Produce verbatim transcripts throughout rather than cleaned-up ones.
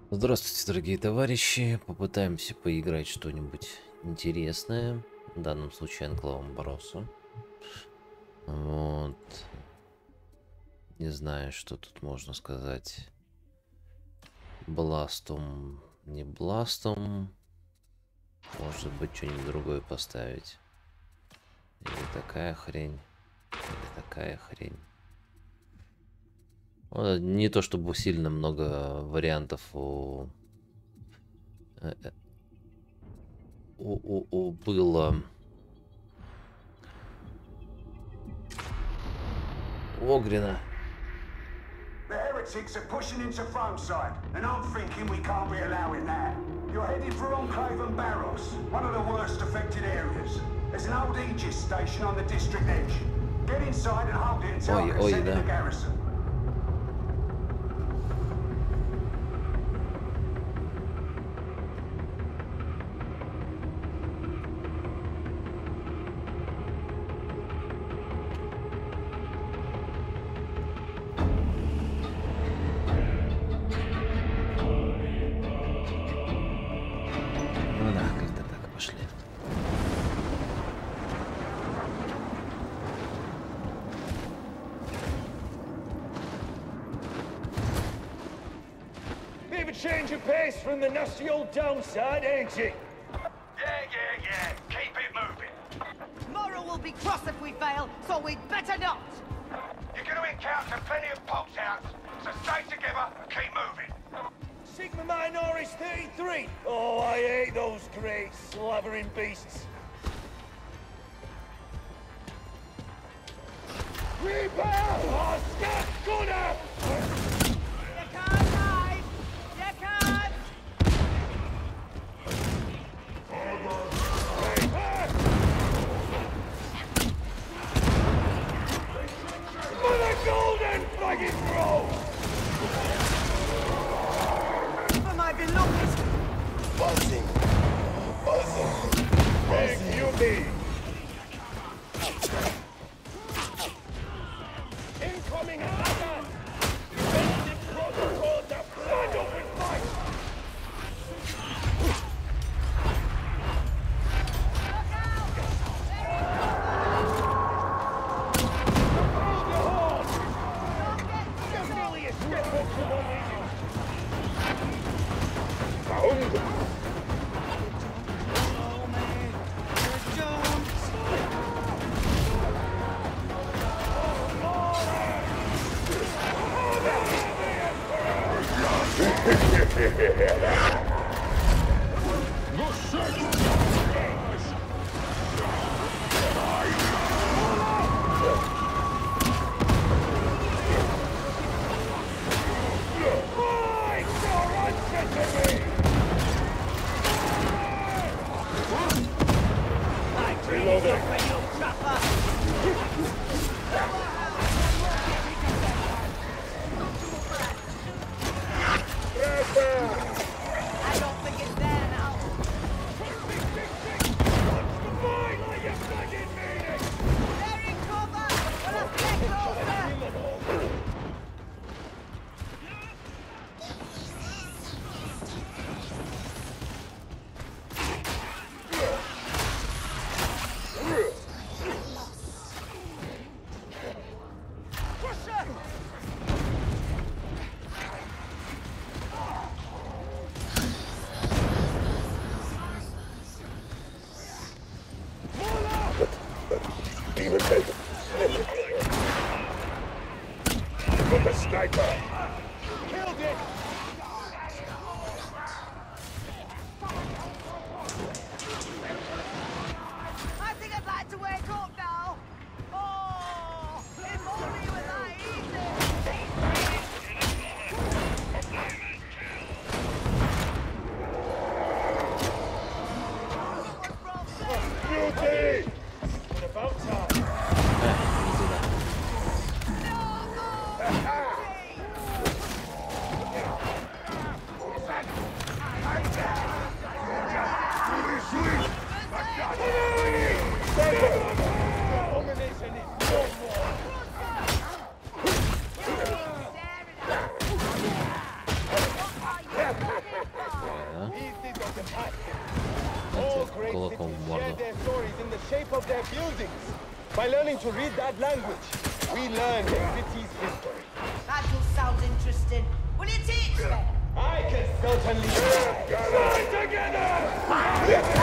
Здравствуйте, дорогие товарищи. Попытаемся поиграть что-нибудь интересное. В данном случае Анклавом Бароса. Вот. Не знаю, что тут можно сказать. Бластом, не бластом. Может быть, что-нибудь другое поставить. Или такая хрень. Или такая хрень. Вот, не то чтобы сильно много вариантов у... У, у, у было... Огрина. The heretics are pushing into Frongside, and I'm thinking we can't be allowing that. You're headed for Enclave and Barros, one of the worst affected areas. There's an old Aegis station on the district edge. Get inside and hold it until I can send in the garrison. Change of pace from the nasty old downside, ain't it? Yeah, yeah, yeah. Keep it moving. Morrow will be cross if we fail, so we'd better not. You're going to encounter plenty of pox outs, so stay together and keep moving. Sigma Minoris thirty-three. Oh, I hate those great slavering beasts. Reaper! Oh, scat gunner! You can't hide! You can't! Mother Golden fucking throw! For my belongings! Buzzing! Buzzing! Buzzing! You be! Incoming attack! Defensive protocol to stand up and fight! of their buildings. By learning to read that language, we learn the city's history. That will sound interesting. Will you teach me? I can certainly try. Together!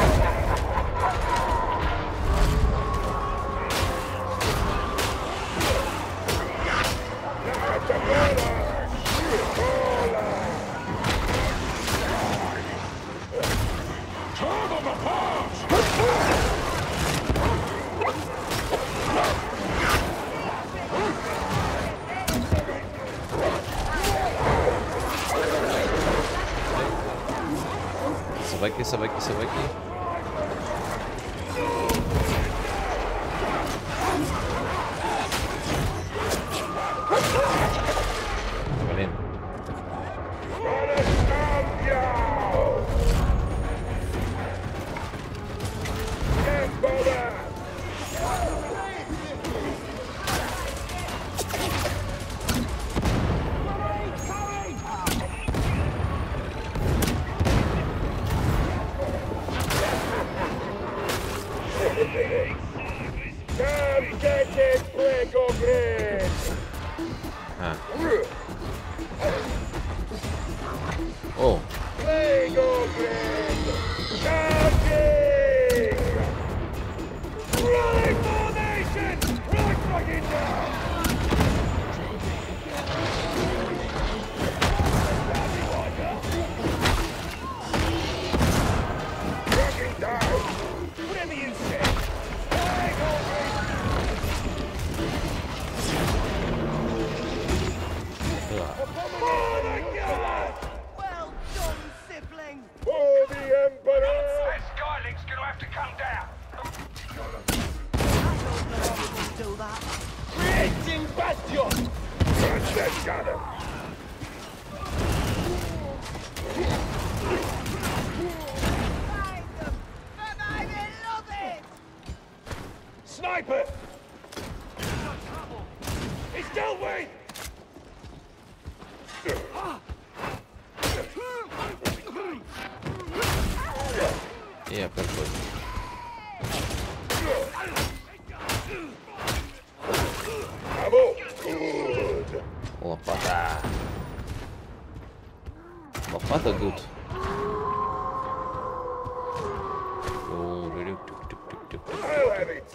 Собаки, собаки, собаки. Блин. А. О. Well done, sibling. For the Emperor! Skyling's gonna have to come down. I don't know how we can do that. Creating Bastion! Catch that gunner! Find them! For my beloved! Sniper! He's dealt with! Я какой. Лопата. Лопата гуд. I'll have it!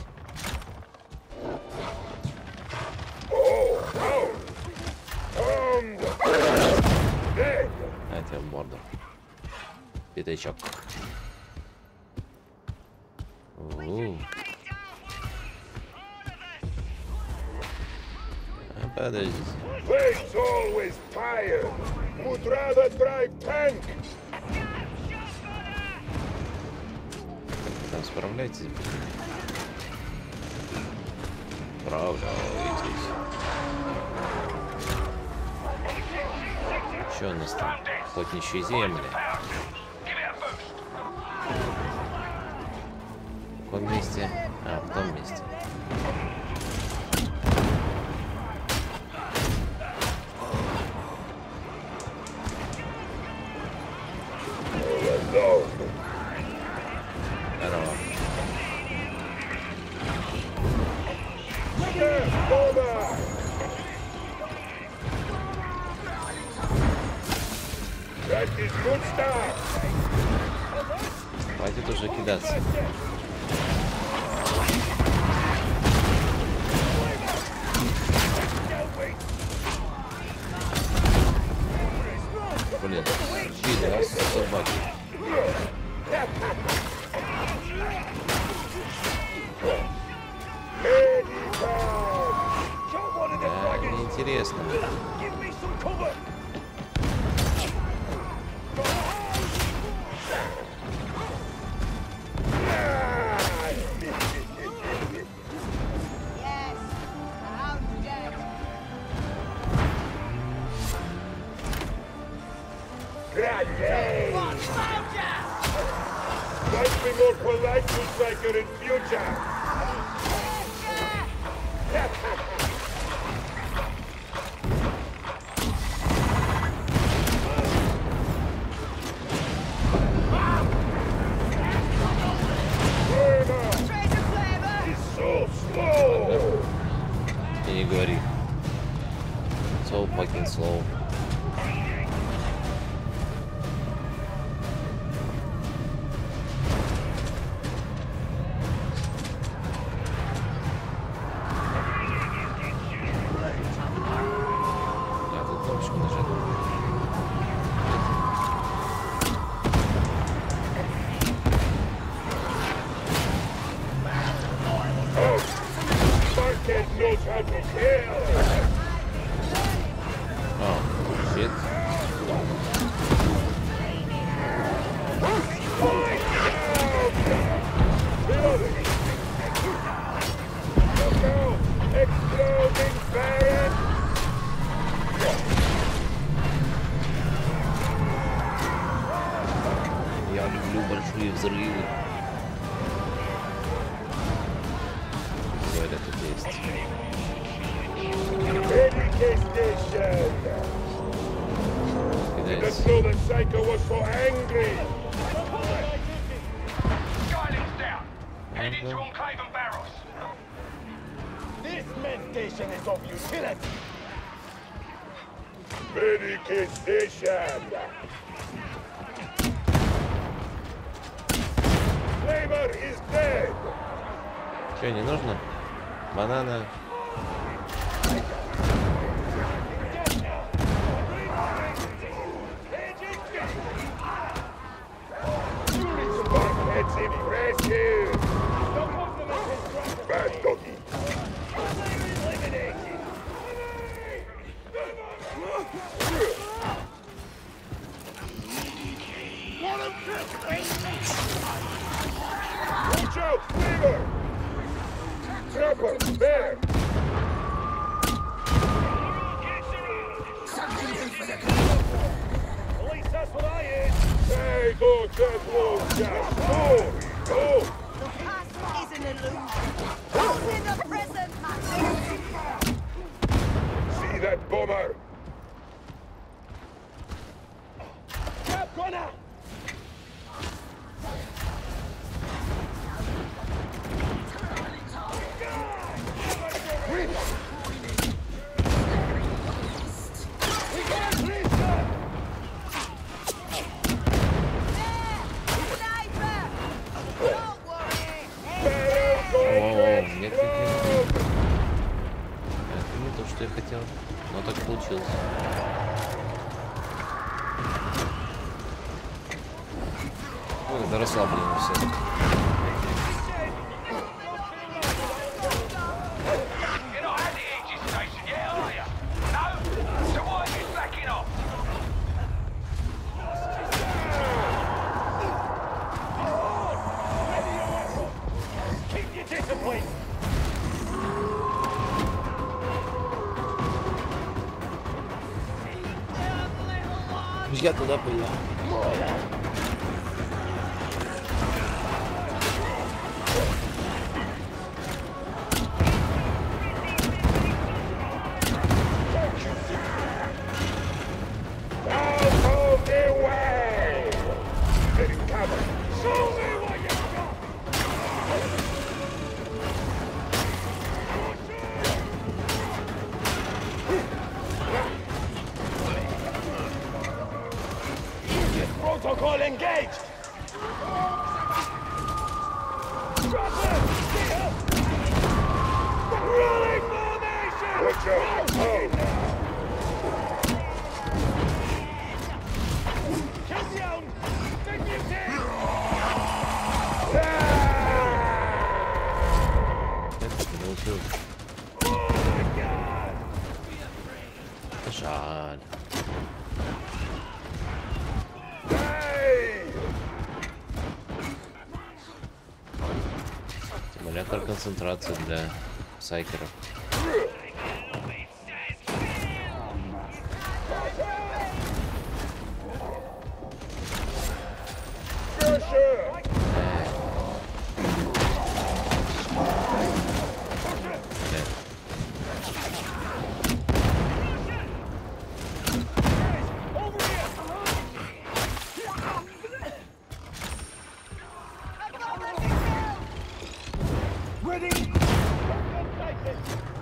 Oh, oh! Armed! Dead! На тебе в морду. Пятачок. У. А, подожди. Plane's always tired! Would rather drive tank! Там справляйтесь. Справляйтесь. Что у нас там? Охотничьи земли. В каком месте? А, в том месте. Здорово. That is good stuff! Хватит уже кидаться. Блин, пидорас собаки. Да, неинтересно. Yes, I'm dead. Grenade! What found ya? Might be more polite to Striker in future! Traitor flavor! большие взрывы. Говорят, тут есть. Medic station! Кидается. know the Psycho was so angry! Skyling's down. Head into Enclave and Barros. This med station is of utility! Medic station! Flavor is dead! Что, не нужно? Банана. Let's see me rescue! Bad doggy! Watch out, Flavor! Trapper, there! Police, that's what I heard! Hey, go, dead low, Jack! Go! Go! The past is an illusion. Who's in the present, Matthew? See that bomber? Trap gunner! Sniper! Don't worry. О, нет, нет, нет. Это не то, что я хотел. Но так получилось. Ой, да расслаблено все. You're not at the Aegis station yet, are you? No? So why are you slacking off? Keep your discipline! Я туда пойду. Out of the way! Let him cover! Show me what you got! Protocol engaged! Dropper! Get up! Rolling formation! Watch out! Oh! Come down! Take you down! Это получилось. Oh my God! Жаль. Hey! Стимулятор концентрации для сайкеров. Pressure! Бля. Over here! Ready?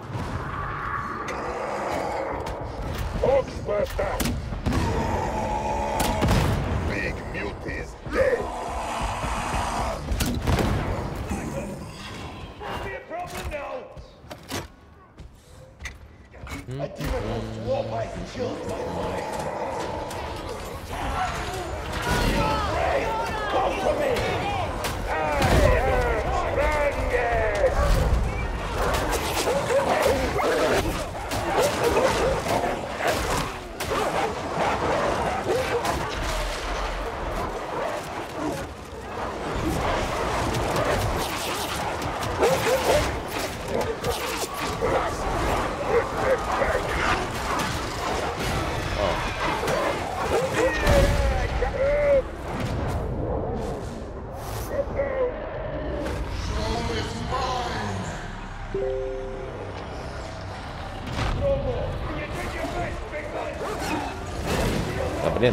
Блин.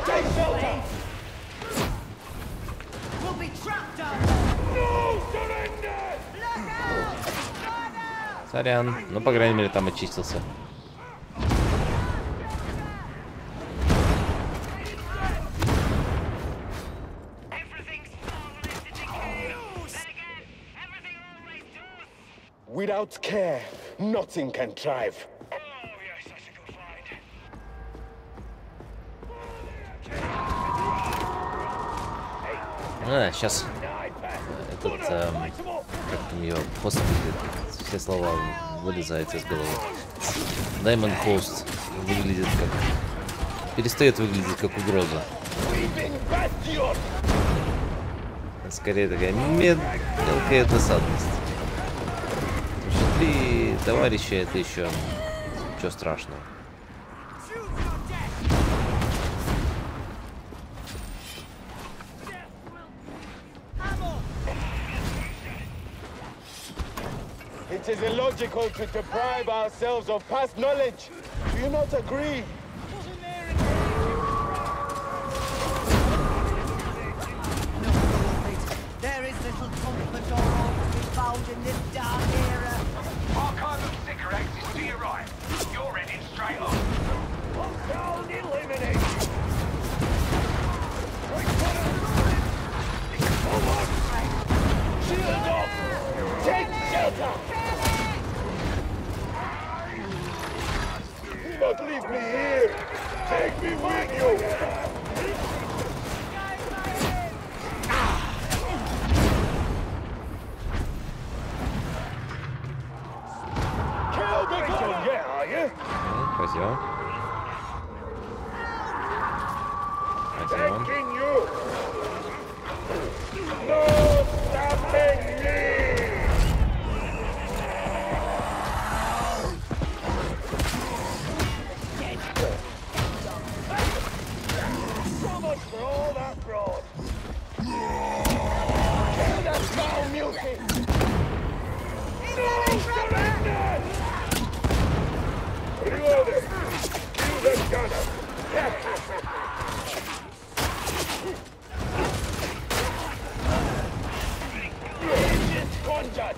We'll be trapped down there. No surrender! Look out! Fire! Сорян. Ну, по крайней мере, там очистился. Without care, nothing can thrive. Oh, yes, that's a good find. А, сейчас этот, эм, как там ее, хост выглядит. Все слова вылезают из головы. Diamond Host выглядит как... Перестает выглядеть как угроза. Скорее такая мел... мелкая досадность. Потому что три товарища это еще... Ничего страшного. It is illogical to deprive ourselves of past knowledge. Do you not agree? There is little comfort or hope to be found in this dark era. Archive of cigarettes is to your right. You're heading straight on. Down, eliminate! Shield off! Take shelter! Do not leave me here! Take me with you! Kill me! Yeah, are you? Спасибо. Спасибо. Thanking you! No stopping me! So much for all that fraud! Kill that foul multi! No surrender! Reloaded! Kill that gunner! Conjure!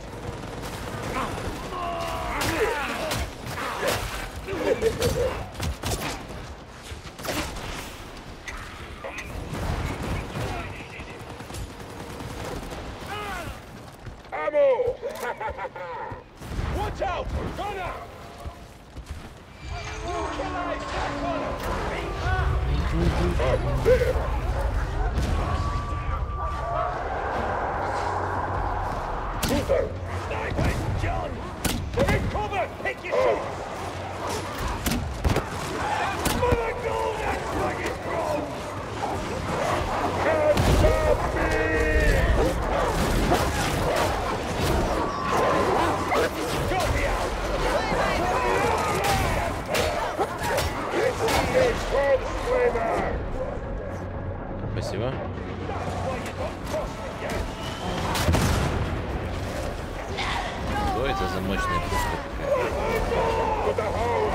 Ammo! Watch out! Gunner! Can I stack on him? Up there! Luther! Snipers, John! Take cover! Take your shot! Mother gold, that's like it's wrong! Can't stop me! Got me out! It's the Storm Flamer! Спасибо. Что это за мощная пушка такая?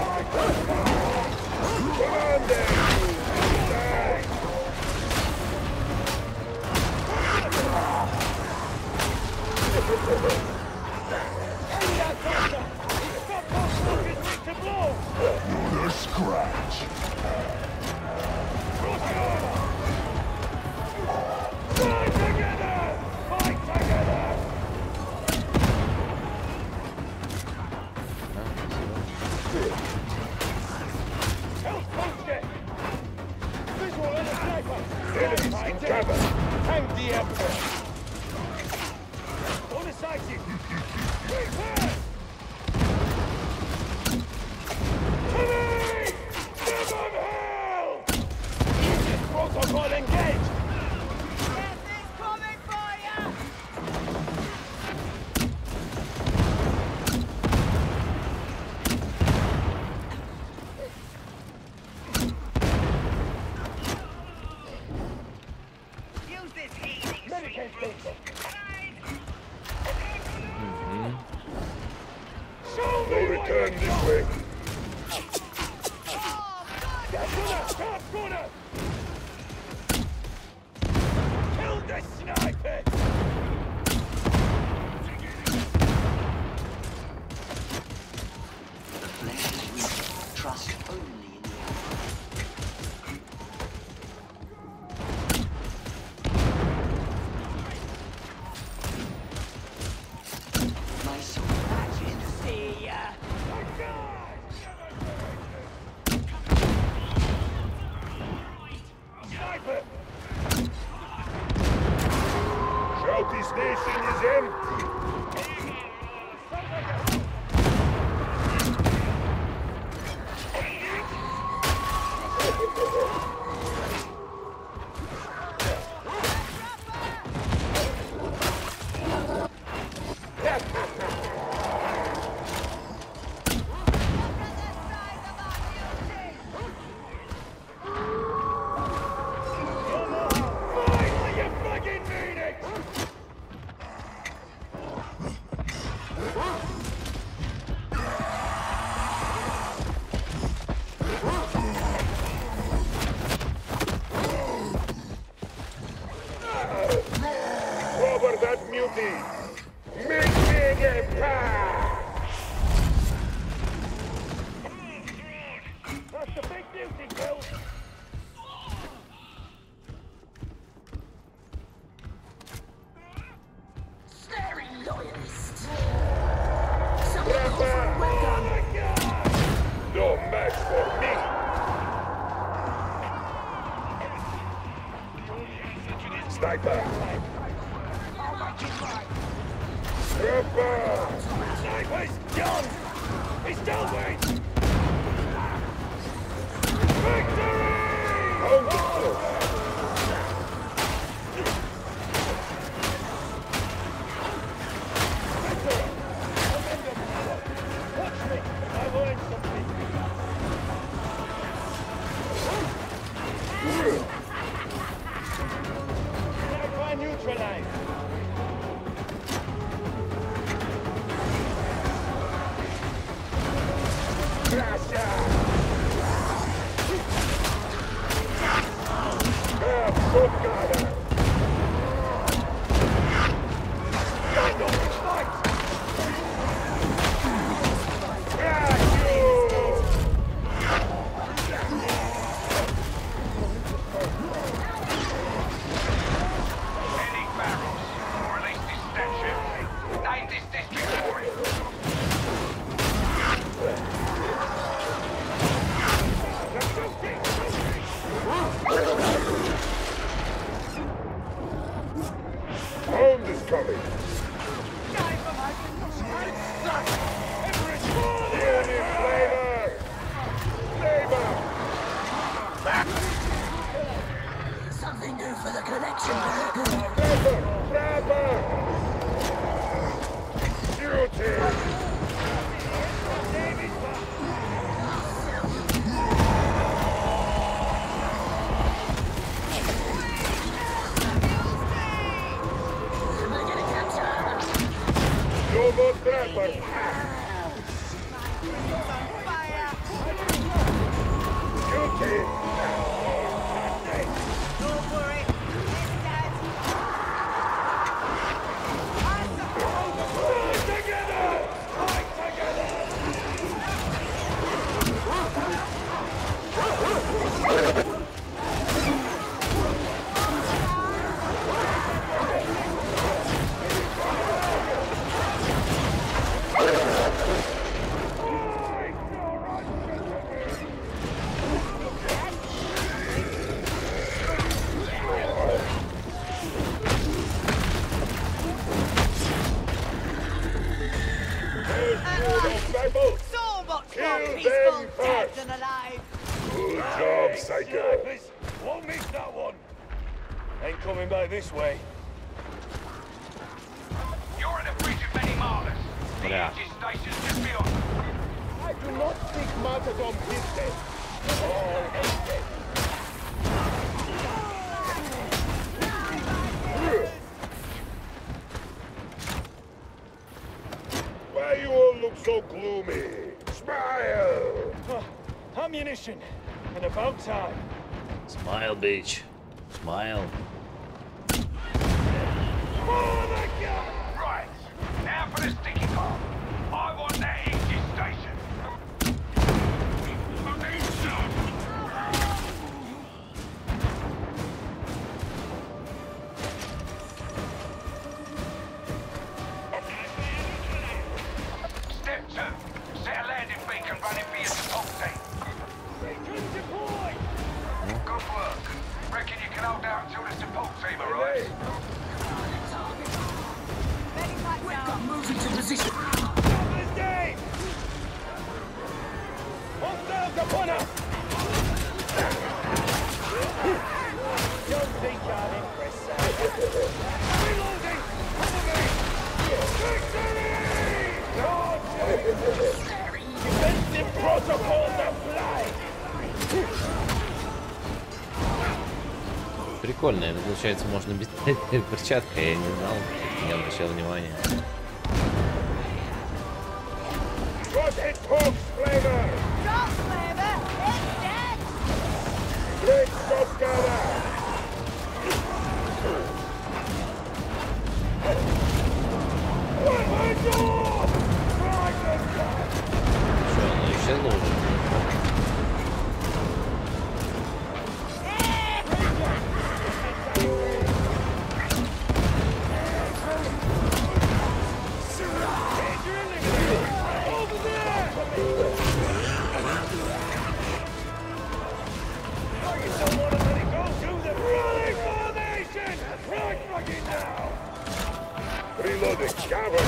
Not a scratch. Fight together! Fight together! Help posted! Visual on the sniper! Enemies in cover! Tank the airport! On the side you! Prepare! Tommy! Give them hell! Protocol engaged! Yes, it's coming for you! Use this healing Medicate station! No return this way. That's enough! Stop, corner! station is empty. This way. You're in a bridge of many martyrs. The Yeah. Aegis station's just beyond. I do not seek martyrdom business. All empty. Why you all look so gloomy? Smile! Huh, ammunition. And about time. Smile, bitch. Smile. Right. Now for the sticky part. I want that Aegis station. Step two. Set a landing beacon running for your support team. Beacon deployed. Good work. Reckon you can hold out until the support team arrives. Прикольно, это получается можно без перчатка, я не знал, не обращал внимания. What it talks, flavor! Drop flavor! It's dead! Great stuff, gather! What my God! Что, оно исчезло уже? Reloading, coward!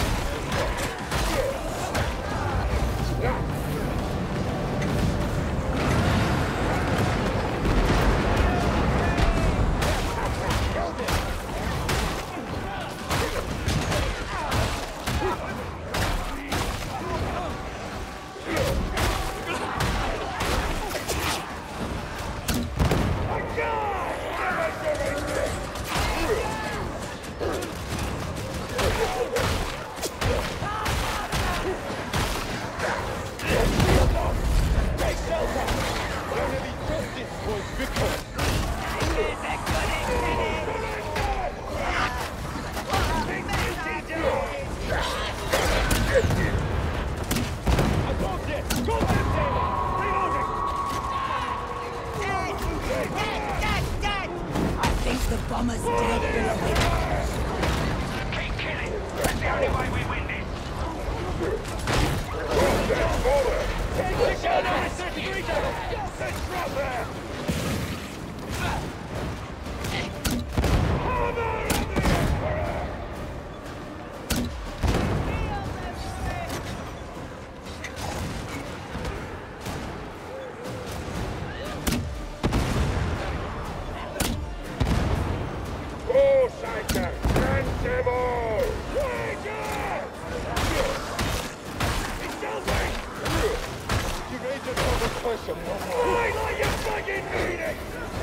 The bomber's dead, beloved. Keep killing. That's the only way we win this. Take the gun out of the street! Let's drop there! Hammer of the Emperor! Go, Psyker! Grand Devil! Wager! It's Delving! You made yourself a question. Right like you fucking mean it!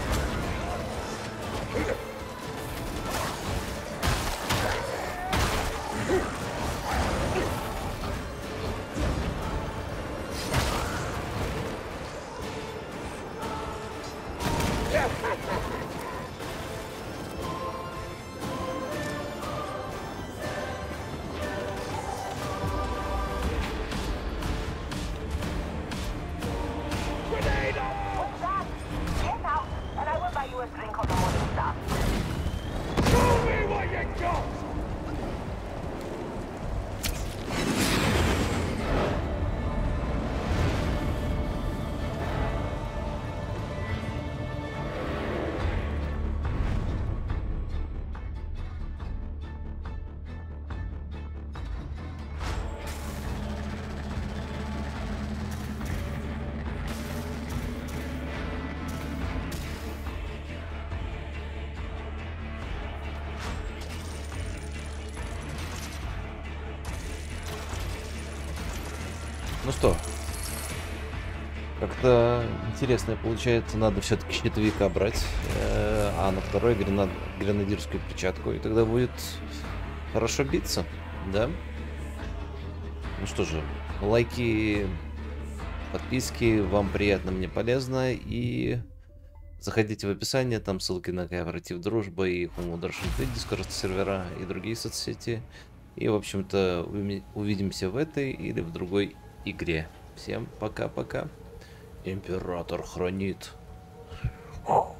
Show me what you got! Ну что, как-то интересно получается, надо все-таки щитовика брать, э, а на второй гренад... гренадирскую перчатку, и тогда будет хорошо биться, да? Ну что же, лайки, подписки, вам приятно, мне полезно, и заходите в описание, там ссылки на кооператив Дружба и Home Russian Fleet, Discord сервера и другие соцсети, и в общем-то увидимся в этой или в другой игре. Всем пока-пока. Император хранит.